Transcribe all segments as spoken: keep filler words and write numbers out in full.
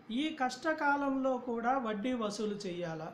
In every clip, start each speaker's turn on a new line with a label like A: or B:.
A: ఈ కష్టకాలంలో కూడా వడ్డీ వసూలు చేయాలా?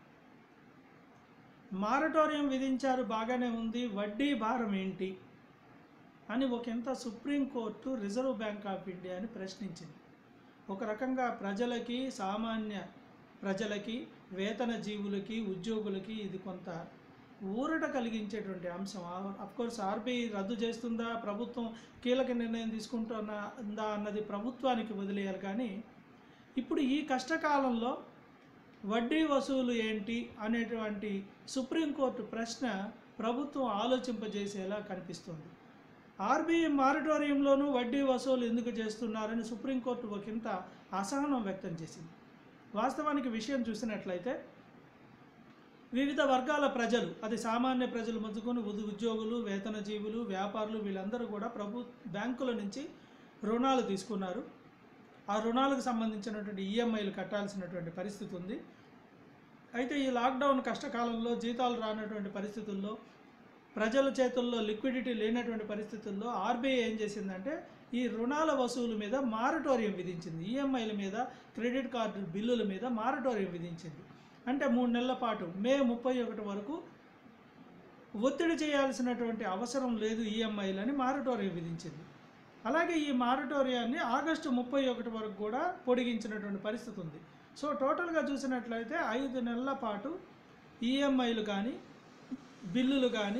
A: మారటోరియం విధించారు బాగానే ఉంది, వడ్డీ భారం ఏంటి అని ఒకంత సుప్రీంకోర్టు రిజర్వ్ బ్యాంక్ ఆఫ్ ఇండియాని ప్రశ్నించింది. ఒక రకంగా ప్రజలకి, సామాన్య ప్రజలకి, వేతన జీవులకి, ఉద్యోగులకి ఇది కొంత ఊరట కలిగించేటువంటి అంశం. అఫ్కోర్స్ ఆర్బీఐ రద్దు చేస్తుందా, ప్రభుత్వం కీలక నిర్ణయం తీసుకుంటుందా అన్నది ప్రభుత్వానికి వదిలేయాలి. కానీ ఇప్పుడు ఈ కష్టకాలంలో వడ్డీ వసూలు ఏంటి అనేటువంటి సుప్రీంకోర్టు ప్రశ్న ప్రభుత్వం ఆలోచింపజేసేలా కనిపిస్తుంది. ఆర్బీఐ మారిటోరియంలోనూ వడ్డీ వసూలు ఎందుకు చేస్తున్నారని సుప్రీంకోర్టు ఒకంత అసహనం వ్యక్తం చేసింది. వాస్తవానికి విషయం చూసినట్లయితే వివిధ వర్గాల ప్రజలు, అది సామాన్య ప్రజలు మొదలుకొని ఉద్యోగులు, వేతన జీవులు, వ్యాపారులు, వీళ్ళందరూ కూడా ప్రభు బ్యాంకుల నుంచి రుణాలు తీసుకున్నారు. ఆ రుణాలకు సంబంధించినటువంటి ఈఎంఐలు కట్టాల్సినటువంటి పరిస్థితి ఉంది. అయితే ఈ లాక్డౌన్ కష్టకాలంలో జీతాలు రానటువంటి పరిస్థితుల్లో, ప్రజల చేతుల్లో లిక్విడిటీ లేనటువంటి పరిస్థితుల్లో ఆర్బీఐ ఏం చేసిందంటే ఈ రుణాల వసూలు మీద మారటోరియం విధించింది. ఈఎంఐల మీద, క్రెడిట్ కార్డు బిల్లుల మీద మారటోరియం విధించింది. అంటే మూడు నెలల పాటు మే ముప్పై ఒకటి వరకు ఒత్తిడి చేయాల్సినటువంటి అవసరం లేదు ఈఎంఐలని మారటోరియం విధించింది. అలాగే ఈ మారటోరియాన్ని ఆగస్టు ముప్పై ఒకటి వరకు కూడా పొడిగించినటువంటి పరిస్థితి ఉంది. సో టోటల్గా చూసినట్లయితే ఐదు నెలల పాటు ఈఎంఐలు కానీ, బిల్లులు కానీ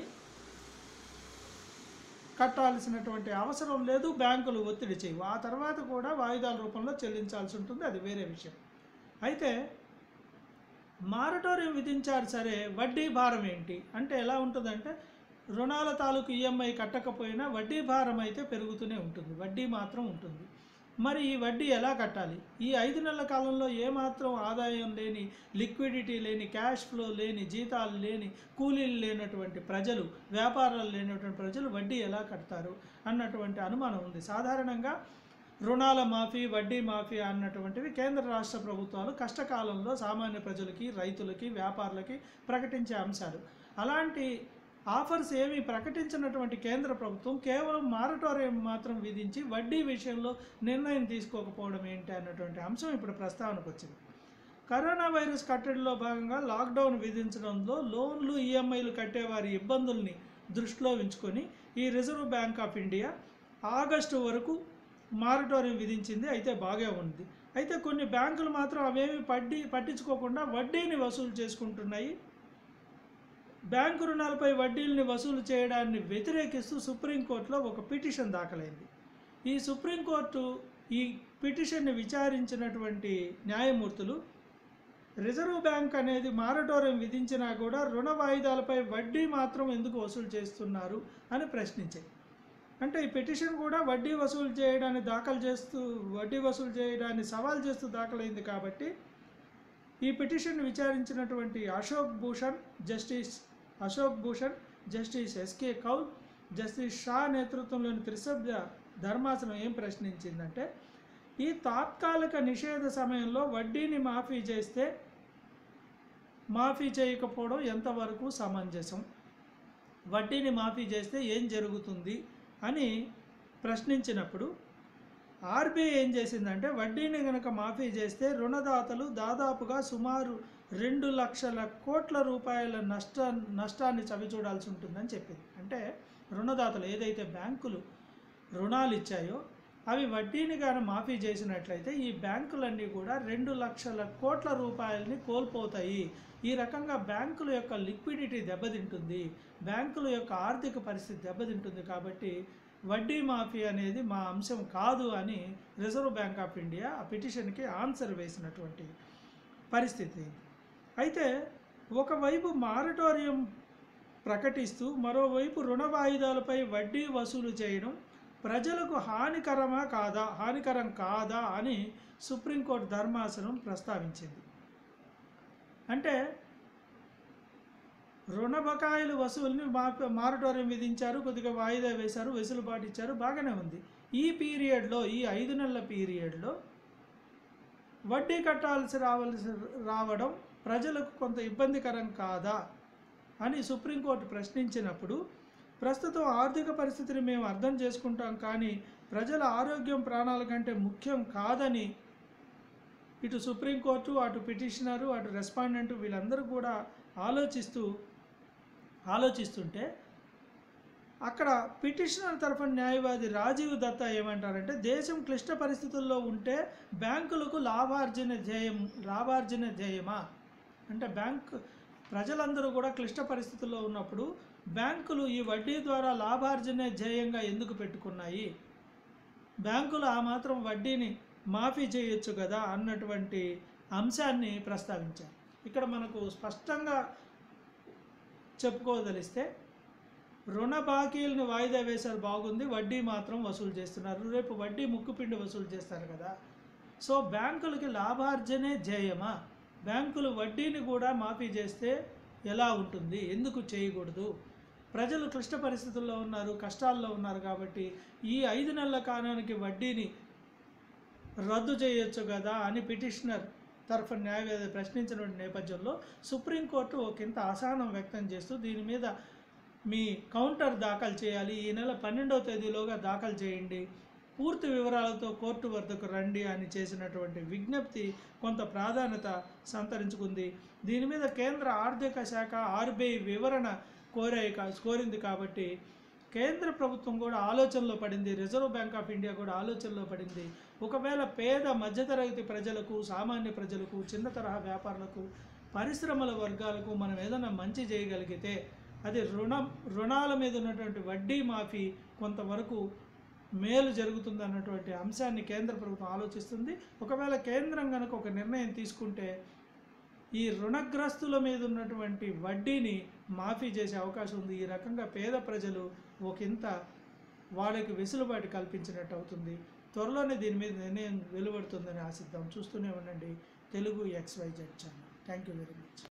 A: కట్టాల్సినటువంటి అవసరం లేదు, బ్యాంకులు ఒత్తిడి చేయవు. ఆ తర్వాత కూడా వాయిదాల రూపంలో చెల్లించాల్సి ఉంటుంది, అది వేరే విషయం. అయితే మారటోరియం విధించారు సరే, వడ్డీ భారం ఏంటి అంటే ఎలా ఉంటుందంటే రుణాల తాలూకు ఈఎంఐ కట్టకపోయినా వడ్డీ భారం అయితే పెరుగుతూనే ఉంటుంది, వడ్డీ మాత్రం ఉంటుంది. మరి ఈ వడ్డీ ఎలా కట్టాలి? ఈ ఐదు నెలల కాలంలో ఏమాత్రం ఆదాయం లేని, లిక్విడిటీ లేని, క్యాష్ ఫ్లో లేని, జీతాలు లేని, కూలీలు లేనటువంటి ప్రజలు, వ్యాపారాలు లేనటువంటి ప్రజలు వడ్డీ ఎలా కడతారు అన్నటువంటి అనుమానం ఉంది. సాధారణంగా రుణాల మాఫీ, వడ్డీ మాఫీ అన్నటువంటివి కేంద్ర రాష్ట్ర ప్రభుత్వాలు కష్టకాలంలో సామాన్య ప్రజలకి, రైతులకి, వ్యాపారులకి ప్రకటించే అంశాలు. అలాంటి ఆఫర్స్ ఏమీ ప్రకటించినటువంటి కేంద్ర ప్రభుత్వం కేవలం మారటోరియం మాత్రం విధించి వడ్డీ విషయంలో నిర్ణయం తీసుకోకపోవడం ఏంటి అన్నటువంటి అంశం ఇప్పుడు ప్రస్తావనకు వచ్చింది. కరోనా వైరస్ కట్టడిలో భాగంగా లాక్డౌన్ విధించడంలో లోన్లు, ఈఎంఐలు కట్టేవారి ఇబ్బందుల్ని దృష్టిలో ఉంచుకొని ఈ reserve bank of India August వరకు మారటోరియం విధించింది. అయితే బాగా ఉంది. అయితే కొన్ని బ్యాంకులు మాత్రం అవేమి పడ్డీ పట్టించుకోకుండా వడ్డీని వసూలు చేసుకుంటున్నాయి. బ్యాంకు రుణాలపై వడ్డీల్ని వసూలు చేయడాన్ని వ్యతిరేకిస్తూ సుప్రీంకోర్టులో ఒక పిటిషన్ దాఖలైంది. ఈ సుప్రీంకోర్టు ఈ పిటిషన్ని విచారించినటువంటి న్యాయమూర్తులు రిజర్వ్ బ్యాంక్ అనేది మారటోరియం విధించినా కూడా రుణ వాయిదాలపై వడ్డీ మాత్రం ఎందుకు వసూలు చేస్తున్నారు అని ప్రశ్నించాయి. అంటే ఈ పిటిషన్ కూడా వడ్డీ వసూలు చేయడాన్ని దాఖలు చేస్తూ వడ్డీ వసూలు చేయడాన్ని సవాల్ చేస్తూ దాఖలైంది. కాబట్టి ఈ పిటిషన్ విచారించినటువంటి Ashok Bhushan justice Ashok Bhushan justice S K Kaul, justice Shah నేతృత్వంలోని త్రిసభ్య ధర్మాసనం ఏం ప్రశ్నించిందంటే ఈ తాత్కాలిక నిషేధ సమయంలో వడ్డీని మాఫీ చేస్తే మాఫీ చేయకపోవడం ఎంతవరకు సమంజసం, వడ్డీని మాఫీ చేస్తే ఏం జరుగుతుంది అని ప్రశ్నించినప్పుడు ఆర్బీఐ ఏం చేసిందంటే వడ్డీని కనుక మాఫీ చేస్తే రుణదాతలు దాదాపుగా సుమారు రెండు లక్షల కోట్ల రూపాయల నష్ట నష్టాన్ని చవిచూడాల్సి ఉంటుందని చెప్పింది. అంటే రుణదాతలు ఏదైతే బ్యాంకులు రుణాలు ఇచ్చాయో అవి వడ్డీని కానీ మాఫీ చేసినట్లయితే ఈ బ్యాంకులన్నీ కూడా రెండు లక్షల కోట్ల రూపాయలని కోల్పోతాయి. ఈ రకంగా బ్యాంకుల యొక్క లిక్విడిటీ దెబ్బతింటుంది, బ్యాంకుల యొక్క ఆర్థిక పరిస్థితి దెబ్బతింటుంది. కాబట్టి వడ్డీ మాఫీ అనేది మా అంశం కాదు అని రిజర్వ్ బ్యాంక్ ఆఫ్ ఇండియా ఆ పిటిషన్కి ఆన్సర్ వేసినటువంటి పరిస్థితి. అయితే ఒకవైపు మారటోరియం ప్రకటిస్తూ మరోవైపు రుణ వాయిదాలపై వడ్డీ వసూలు చేయడం ప్రజలకు హానికరమా కాదా హానికరం కాదా అని సుప్రీంకోర్టు ధర్మాసనం ప్రస్తావించింది. అంటే రుణ బకాయిలు వసూలుని మా మారటోరియం విధించారు, కొద్దిగా వాయిదా వేశారు, వెసులుబాటు ఇచ్చారు, బాగానే ఉంది. ఈ పీరియడ్లో, ఈ ఐదు నెలల పీరియడ్లో వడ్డీ కట్టాల్సి రావాల్సి రావడం ప్రజలకు కొంత ఇబ్బందికరం కాదా అని సుప్రీంకోర్టు ప్రశ్నించినప్పుడు ప్రస్తుతం ఆర్థిక పరిస్థితిని మేము అర్థం చేసుకుంటాం, కానీ ప్రజల ఆరోగ్యం ప్రాణాల కంటే ముఖ్యం కాదని ఇటు సుప్రీంకోర్టు, అటు పిటిషనరు, అటు రెస్పాండెంట్ వీళ్ళందరూ కూడా ఆలోచిస్తూ ఆలోచిస్తుంటే అక్కడ పిటిషనర్ తరఫున న్యాయవాది రాజీవ్ దత్తా ఏమంటారంటే, దేశం క్లిష్ట పరిస్థితుల్లో ఉంటే బ్యాంకులకు లాభార్జన ధ్యేయం లాభార్జన ధ్యేయమా అంటే బ్యాంక్ ప్రజలందరూ కూడా క్లిష్ట పరిస్థితుల్లో ఉన్నప్పుడు బ్యాంకులు ఈ వడ్డీ ద్వారా లాభార్జనే ధ్యేయంగా ఎందుకు పెట్టుకున్నాయి, బ్యాంకులు ఆ మాత్రం వడ్డీని మాఫీ చేయొచ్చు కదా అన్నటువంటి అంశాన్ని ప్రస్తావించారు. ఇక్కడ మనకు స్పష్టంగా చెప్పుకోదలిస్తే రుణ బాకీలను వాయిదా వేశారు బాగుంది, వడ్డీ మాత్రం వసూలు చేస్తున్నారు, రేపు వడ్డీ ముక్కుపిండి వసూలు చేస్తారు కదా. సో బ్యాంకులకి లాభార్జనే ధ్యేయమా, బ్యాంకులు వడ్డీని కూడా మాఫీ చేస్తే ఎలా ఉంటుంది, ఎందుకు చేయకూడదు, ప్రజలు క్లిష్ట పరిస్థితుల్లో ఉన్నారు, కష్టాల్లో ఉన్నారు కాబట్టి ఈ ఐదు నెలల కాలానికి వడ్డీని రద్దు చేయొచ్చు కదా అని పిటిషనర్ తరఫున న్యాయవాది ప్రశ్నించిన నేపథ్యంలో సుప్రీంకోర్టు ఒకంత అసహనం వ్యక్తం చేస్తూ దీని మీద మీ కౌంటర్ దాఖలు చేయాలి, ఈ నెల పన్నెండవ తేదీలోగా దాఖలు చేయండి, పూర్తి వివరాలతో కోర్టు వద్దకు రండి అని చేసినటువంటి విజ్ఞప్తి కొంత ప్రాధాన్యత సంతరించుకుంది. దీని మీద కేంద్ర ఆర్థిక శాఖ ఆర్బీఐ వివరణ కోరే కోరింది కాబట్టి కేంద్ర ప్రభుత్వం కూడా ఆలోచనలో పడింది, రిజర్వ్ బ్యాంక్ ఆఫ్ ఇండియా కూడా ఆలోచనలో పడింది. ఒకవేళ పేద మధ్యతరగతి ప్రజలకు, సామాన్య ప్రజలకు, చిన్న తరహా వ్యాపారులకు, పరిశ్రమల వర్గాలకు మనం ఏదైనా మంచి చేయగలిగితే అది రుణం రుణాల మీద ఉన్నటువంటి వడ్డీ మాఫీ కొంతవరకు మేలు జరుగుతుంది అన్నటువంటి అంశాన్ని కేంద్ర ప్రభుత్వం ఆలోచిస్తుంది. ఒకవేళ కేంద్రం కనుక ఒక నిర్ణయం తీసుకుంటే ఈ రుణగ్రస్తుల మీద ఉన్నటువంటి వడ్డీని మాఫీ చేసే అవకాశం ఉంది. ఈ రకంగా పేద ప్రజలు ఒకంత వాళ్ళకి వెసులుబాటు కల్పించినట్టు అవుతుంది. త్వరలోనే దీని మీద నిర్ణయం వెలువడుతుందని ఆశిద్దాం. చూస్తూనే ఉండండి Telugu X Y Z channel. Thank you very much.